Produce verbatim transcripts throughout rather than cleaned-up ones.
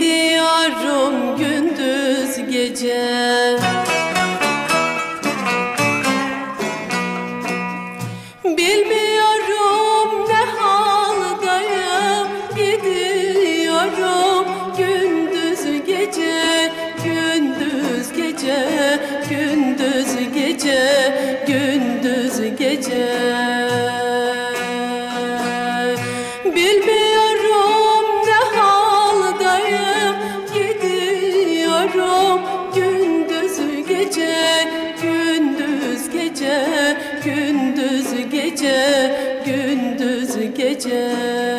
Gidiyorum gündüz gece, bilmiyorum ne haldayım. Gidiyorum gündüz gece, gündüz gece, gündüz gece, gündüz gece. Bilmiyorum ne haldayım. Gidiyorum gündüz gece, gündüz gece, gündüz gece, gündüz gece.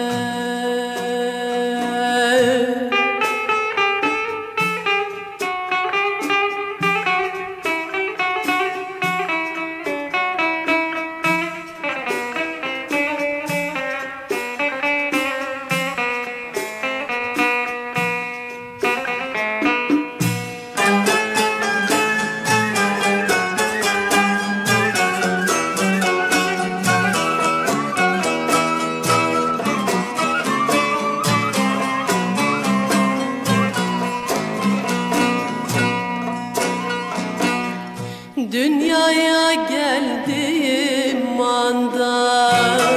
Dünyaya geldiğim anda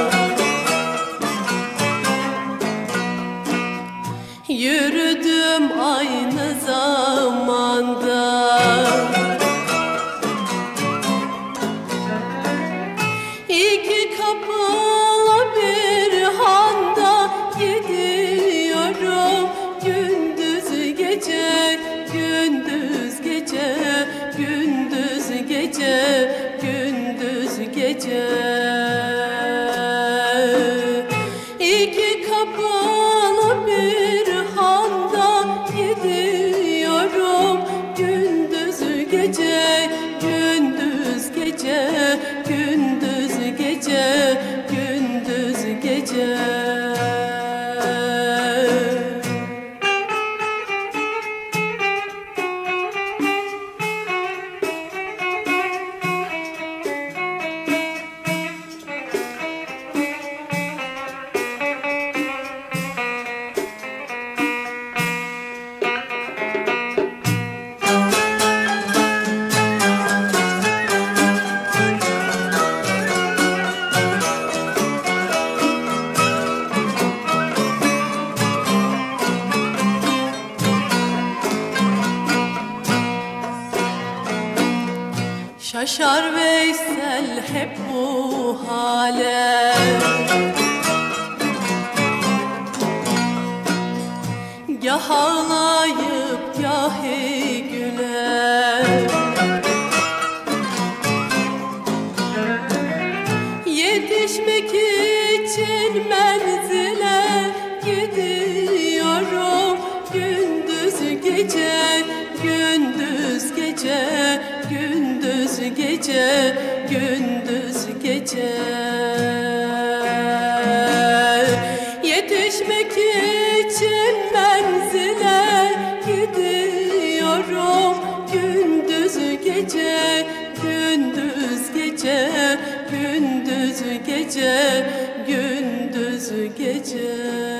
yürüdüm aynı zamanda. İki kapılı bir handa gidiyorum gündüz gece, gündüz gece, gündüz gece, gündüz gece. İki kapılı bir handa gidiyorum gündüz gece, gündüz gece, gündüz gece, gündüz gece. Şaşar Veysel hep bu hale, gah ağlayıp gahi güler. Yetişmek için menzile gidiyorum gündüz gece, gündüz gece, gündüz gece, gündüz gece. Yetişmek için menzile gidiyorum gündüz gece, gündüz gece, gündüz gece, gündüz gece.